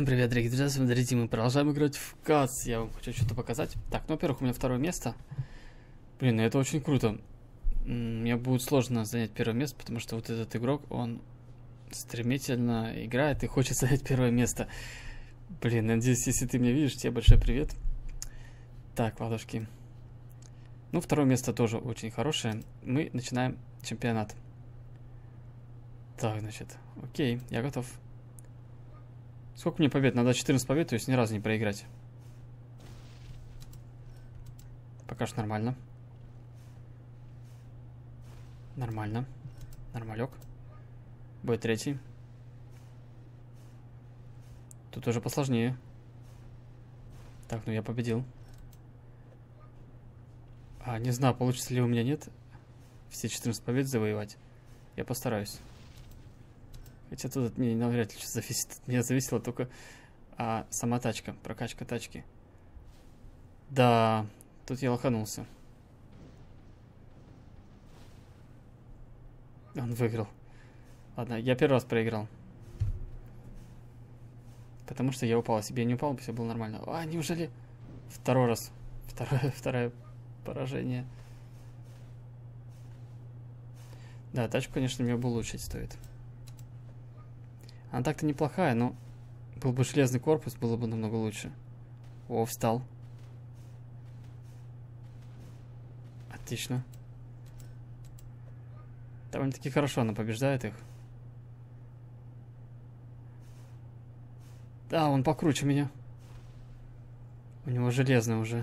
Всем привет, дорогие друзья, смотрите, мы продолжаем играть в КАЦ. Я вам хочу что-то показать. Так, ну, во-первых, у меня второе место. Блин, ну это очень круто. Мне будет сложно занять первое место, потому что вот этот игрок, он стремительно играет и хочет занять первое место. Блин, надеюсь, если ты меня видишь, тебе большой привет. Так, ладушки. Ну, второе место тоже очень хорошее. Мы начинаем чемпионат. Так, значит, окей, я готов. Сколько мне побед? Надо 14 побед, то есть ни разу не проиграть. Пока что нормально. Нормально. Нормалек. Бой третий. Тут уже посложнее. Так, ну я победил. Не знаю, получится ли у меня, нет. Все 14 побед завоевать. Я постараюсь. Хотя тут от меня навряд ли что зависит. От меня зависела только сама тачка, прокачка тачки. Да, тут я лоханулся. Он выиграл. Ладно, я первый раз проиграл. Потому что я упал. Если бы я не упал, все было нормально. Неужели? Второй раз. Второе поражение. Да, тачку, конечно, мне бы улучшить стоит. Она так-то неплохая, но был бы железный корпус, было бы намного лучше. О, встал. Отлично. Довольно-таки хорошо она побеждает их. Да, он покруче меня. У него железный уже.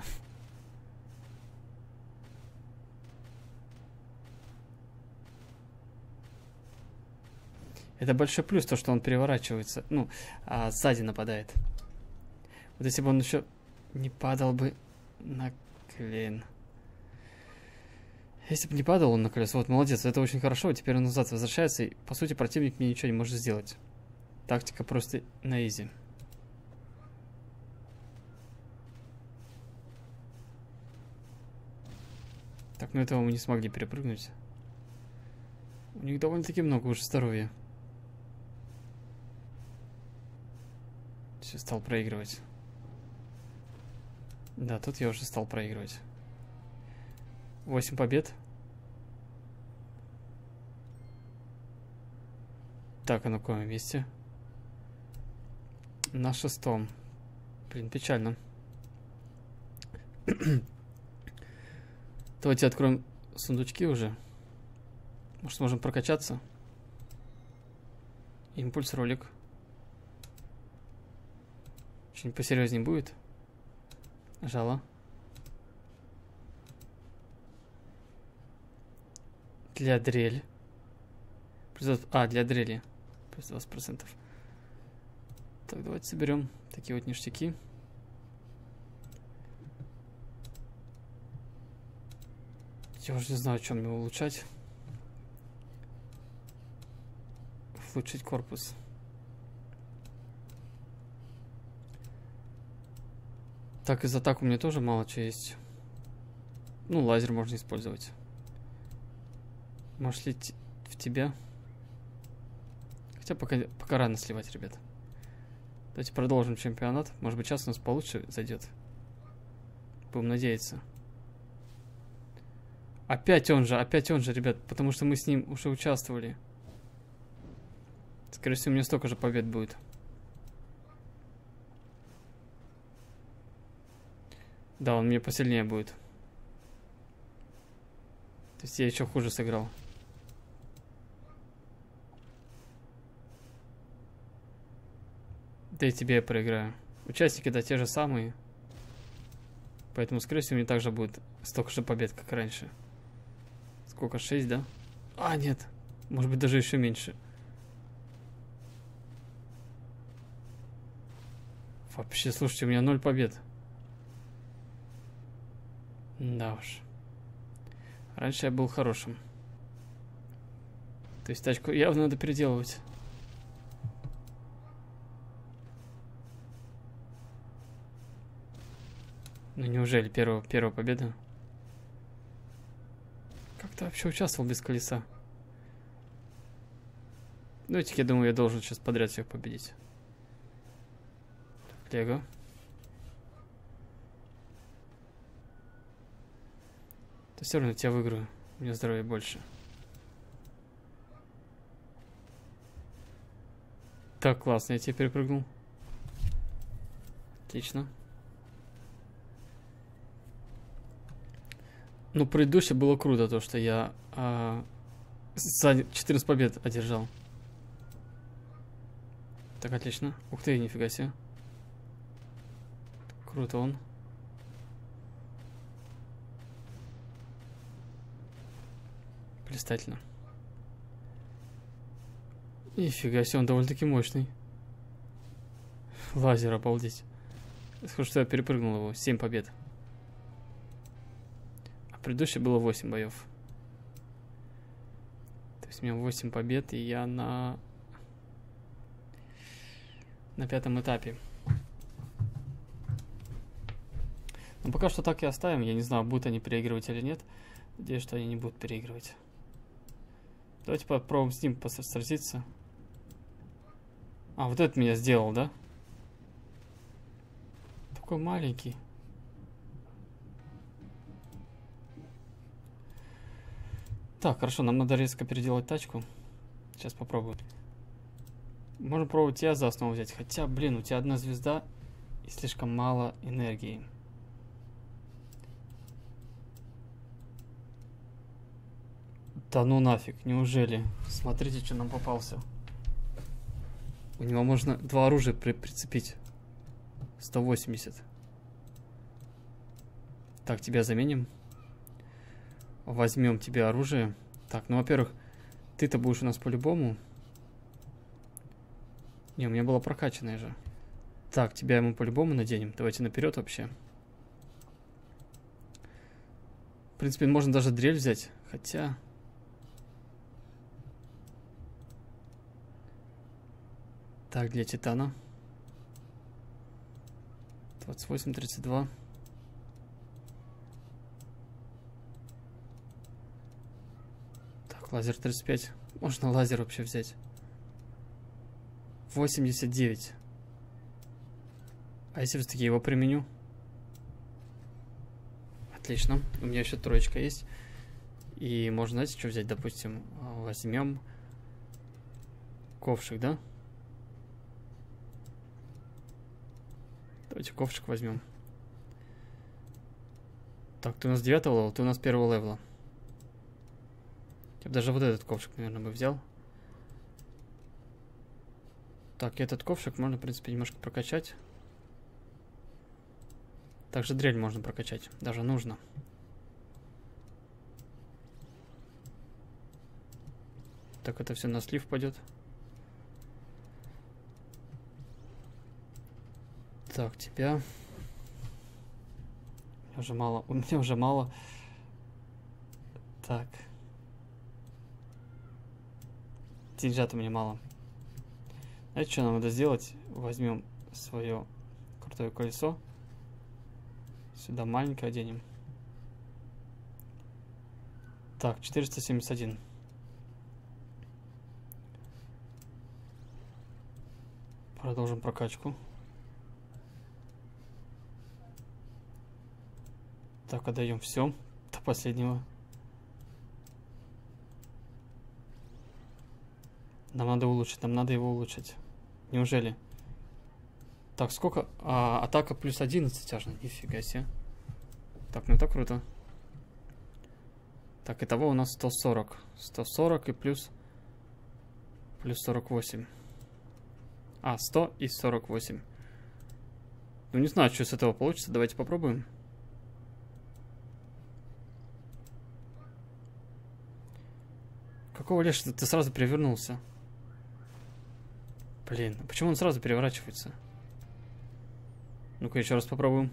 Это большой плюс, то, что он переворачивается. Ну, сзади нападает. Вот если бы он еще не падал бы на клин. Если бы не падал он на колесо, вот молодец, это очень хорошо. Теперь он назад возвращается, и, по сути, противник мне ничего не может сделать. Тактика просто на изи. Так, ну этого мы не смогли перепрыгнуть. У них довольно-таки много уже здоровья. Все, стал проигрывать. Да, тут я уже стал проигрывать. 8 побед. Так, а на каком месте? На 6-м. Блин, печально. Давайте откроем сундучки уже. Может, сможем прокачаться? Импульс ролик. Что-нибудь посерьезнее будет? Жало. Для дрель. Для дрели. Плюс 20%. Так, давайте соберем такие вот ништяки. Я уже не знаю, что мне улучшать. Улучшить корпус. Так, из атак у меня тоже мало чего есть. Ну, лазер можно использовать. Может ли в тебя? Хотя пока рано сливать, ребят. Давайте продолжим чемпионат. Может быть, сейчас у нас получше зайдет. Будем надеяться. Опять он же, ребят. Потому что мы с ним уже участвовали. Скорее всего, у меня столько же побед будет. Да, он мне посильнее будет. То есть я еще хуже сыграл. Да и тебе я проиграю. Участники, да, те же самые. Поэтому, скорее всего, мне также будет столько же побед, как раньше. Сколько? 6, да? Нет. Может быть, даже еще меньше. Вообще, слушайте, у меня 0 побед. Да уж. Раньше я был хорошим. То есть тачку явно надо переделывать. Ну неужели первая победа? Как ты вообще участвовал без колеса? Ну, я думаю, я должен сейчас подряд всех победить. Лего. То все равно тебя выиграю. У меня здоровья больше. Так, классно, я тебе перепрыгнул. Отлично. Ну, предыдущее было круто, то, что я 14 побед одержал. Так, отлично. Ух ты, нифига себе. Круто он. Блистательно. Нифига себе, он довольно-таки мощный. Лазер, обалдеть. Схоже, что я перепрыгнул его. 7 побед. А предыдущее было 8 боев. То есть у меня 8 побед, и я на 5-м этапе. Но пока что так и оставим. Я не знаю, будут они переигрывать или нет. Надеюсь, что они не будут переигрывать. Давайте попробуем с ним сразиться. А, вот этот меня сделал, да? Такой маленький. Так, хорошо, нам надо резко переделать тачку. Сейчас попробую. Можно пробовать тебя за основу взять. Хотя, блин, у тебя одна звезда и слишком мало энергии. Да ну нафиг, неужели? Смотрите, что нам попался. У него можно 2 оружия прицепить. 180. Так, тебя заменим. Возьмем тебе оружие. Так, ну, во-первых, ты-то будешь у нас по-любому. Не, у меня было прокачанное же. Так, тебя ему по-любому наденем. Давайте наперед вообще. В принципе, можно даже дрель взять. Хотя... Так, для титана. 28, 32. Так, лазер 35. Можно лазер вообще взять. 89. А если все-таки его применю? Отлично. У меня еще 3 есть. И можно, знаете, что взять? Допустим, возьмем ковшик, да? Давайте ковшик возьмем. Так, ты у нас 9 левела, ты у нас 1 левела. Я бы даже вот этот ковшик, наверное, бы взял. Так, этот ковшик можно, в принципе, немножко прокачать. Также дрель можно прокачать, даже нужно. Так, это все на слив пойдет. Так, тебя... У меня уже мало. У меня уже мало. Так. Деньжат у меня мало. Знаете, что нам надо сделать? Возьмем свое крутое колесо. Сюда маленькое оденем. Так, 471. Продолжим прокачку. Так, отдаем все до последнего. Нам надо улучшить, нам надо его улучшить. Неужели? Так, сколько? Атака плюс 11 аж, нифига себе. Так, ну это круто. Так, итого у нас 140. 140 и плюс 48. 100 и 48. Ну, не знаю, что с этого получится. Давайте попробуем. Какого лешего ты сразу перевернулся? Блин, а почему он сразу переворачивается? Ну-ка, еще раз попробуем.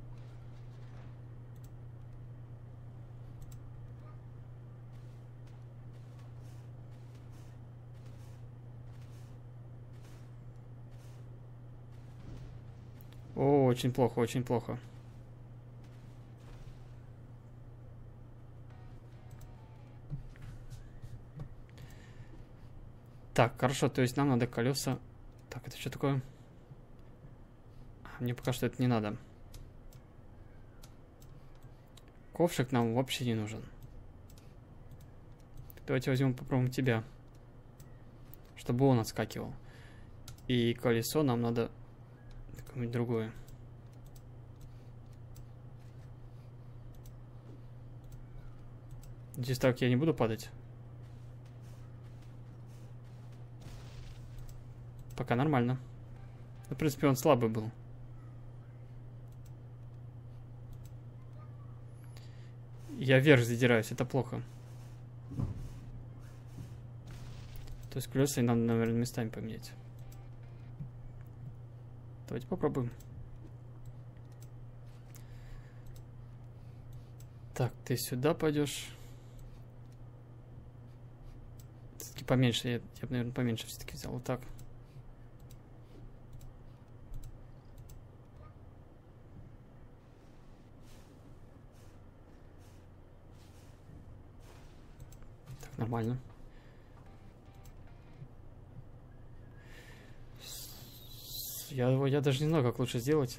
О, очень плохо, очень плохо. Так, хорошо, то есть нам надо колеса. Так, это что такое? Мне пока что это не надо. Ковшик нам вообще не нужен. Давайте возьмем, попробуем тебя. Чтобы он отскакивал. И колесо нам надо какое-нибудь другое. Здесь так я не буду падать. Пока нормально. В принципе, он слабый был. Я вверх задираюсь, это плохо. То есть колеса нам, наверное, местами поменять. Давайте попробуем. Так, ты сюда пойдешь. Все-таки поменьше. Я бы, наверное, поменьше все-таки взял. Вот так. Так, нормально. Я даже не знаю, как лучше сделать.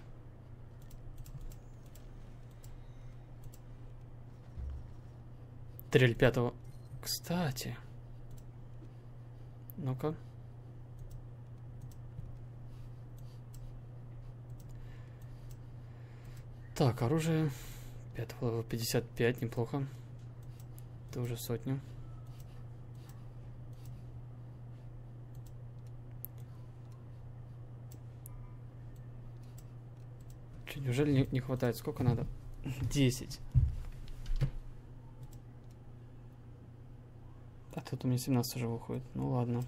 Трель пятого. Кстати. Ну-ка. Так, оружие. 5-го левела 55, неплохо. Это уже сотню. Неужели не хватает? Сколько надо? 10. А тут у меня 17 уже выходит. Ну ладно.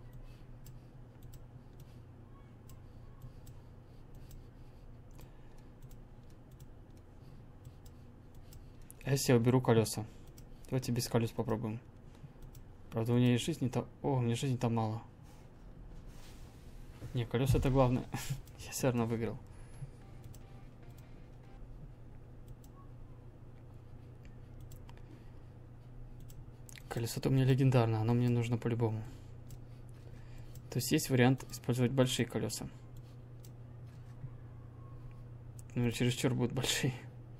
А если я уберу колеса? Давайте без колес попробуем. Правда, у нее жизни-то... О, у меня жизни-то мало. Не, колеса это главное. Я все равно выиграл. Колесо-то у меня легендарное, оно мне нужно по-любому. То есть есть вариант использовать большие колеса. Ну, чересчур будут большие.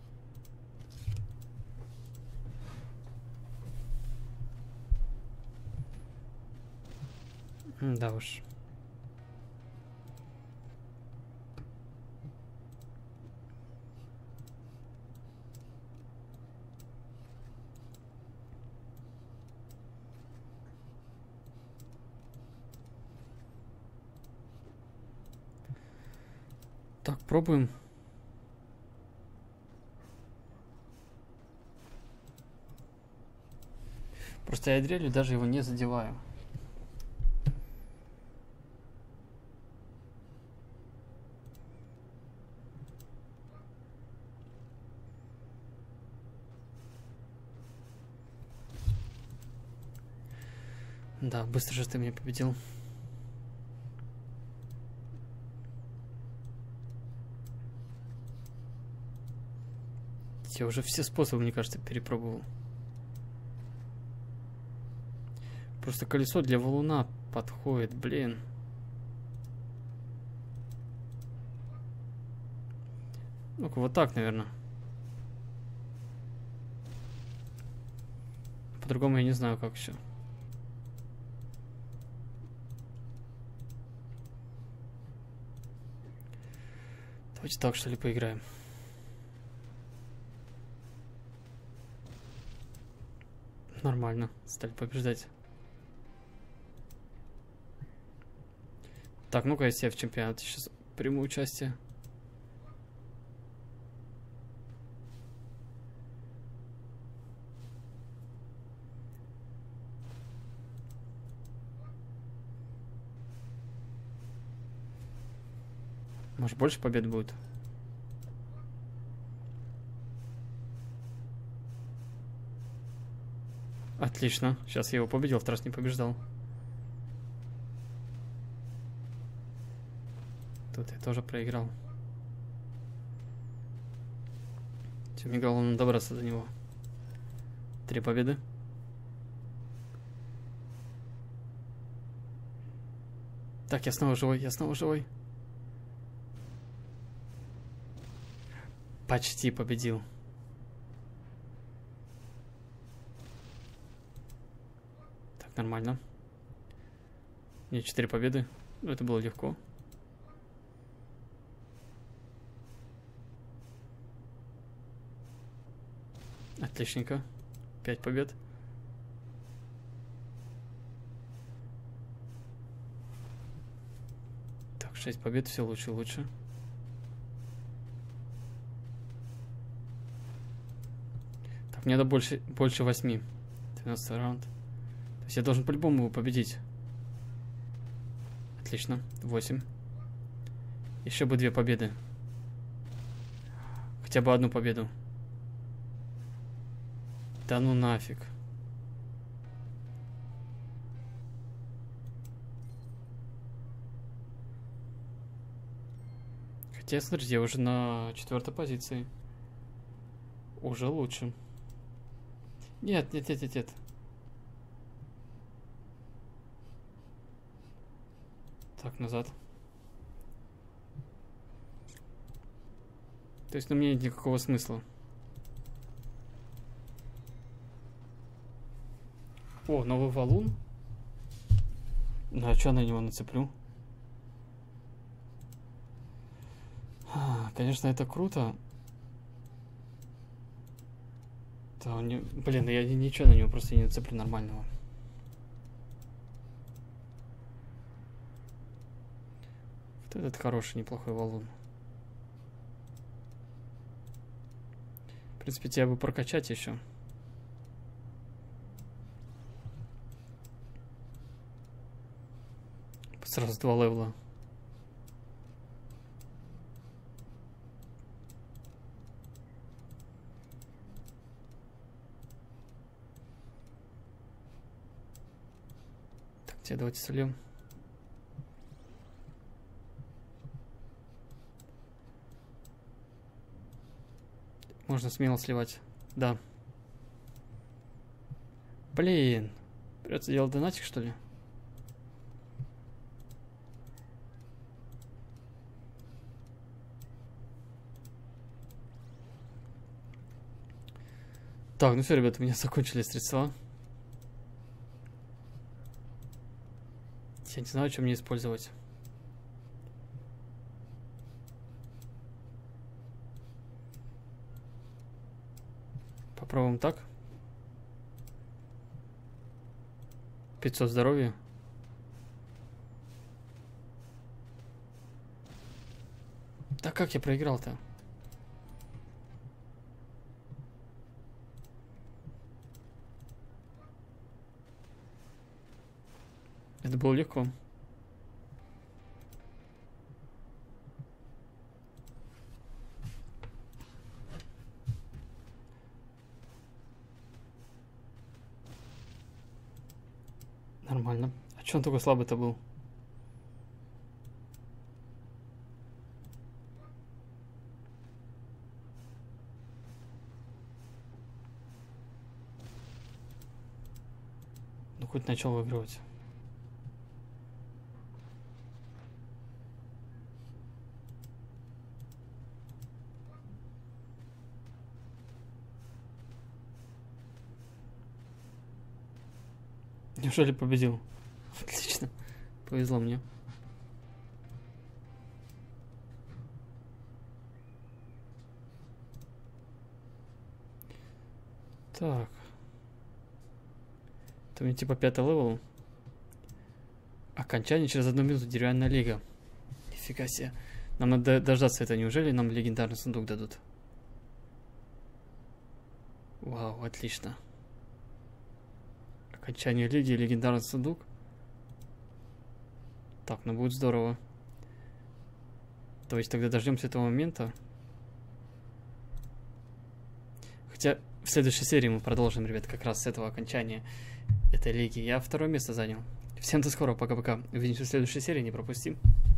Да уж. Так, пробуем. Просто я дрелью даже его не задеваю. Да, быстро же ты меня победил. Я уже все способы, мне кажется, перепробовал. Просто колесо для валуна подходит, блин. Ну-ка, вот так, наверное. По-другому я не знаю, как еще. Давайте так, что ли, поиграем. Нормально, стали побеждать. Так, ну-ка, я в чемпионате сейчас приму участие. Может, больше побед будет? Отлично. Сейчас я его победил, в раз не побеждал. Тут я тоже проиграл. Все, мне главное добраться до него. 3 победы. Так, я снова живой, я снова живой. Почти победил. Так, нормально. У меня 4 победы. Ну, это было легко. Отличненько. 5 побед. Так, 6 побед, все лучше и лучше. Так, мне надо больше 8. 12 раунд. То есть я должен по-любому его победить. Отлично. 8. Еще бы 2 победы. Хотя бы одну победу. Да ну нафиг. Хотя, смотрите, я уже на 4-й позиции. Уже лучше. Нет. Так, назад. То есть, ну, мне нет никакого смысла. О, новый валун. Ну, а что на него нацеплю? Конечно, это круто. Да, блин, я ничего на него просто не нацеплю нормального. Вот этот хороший, неплохой валун. В принципе, тебя бы прокачать еще. Сразу 2 левела. Так, тебе давайте сольем. Можно смело сливать. Да. Блин. Придется делать донатик, что ли? Так, ну все, ребята, у меня закончились средства. Я не знаю, что мне использовать. Попробуем так. 500 здоровья. Да как я проиграл-то? Это было легко. Нормально. А че он такой слабый-то был? Ну хоть начал выигрывать. Неужели победил? Отлично. Повезло мне. Так. Это мне типа 5-й левел. Окончание через 1 минуту. Деревянная лига. Нифига себе. Нам надо дождаться этого. Неужели нам легендарный сундук дадут? Вау, отлично. Окончание лиги, легендарный сундук. Так, ну будет здорово. Давайте тогда дождемся этого момента. Хотя в следующей серии мы продолжим, ребят, как раз с этого окончания этой лиги. Я 2-е место занял. Всем до скорого, пока-пока. Увидимся в следующей серии, не пропустим.